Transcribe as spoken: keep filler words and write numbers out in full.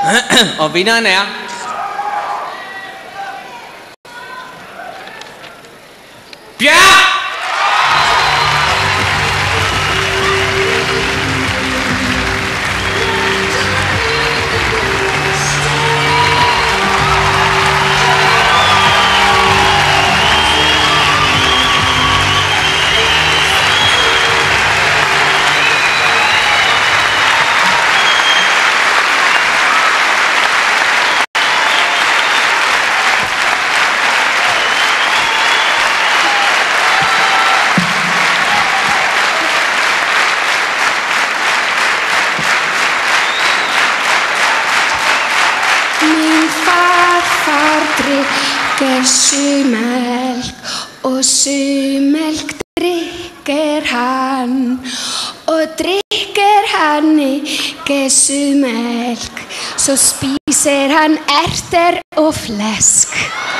Og vinderen er... Bjerg! Drikker sumelk og sumelk drikker han og drikker han ikke sumelk så spiser han erter og flesk.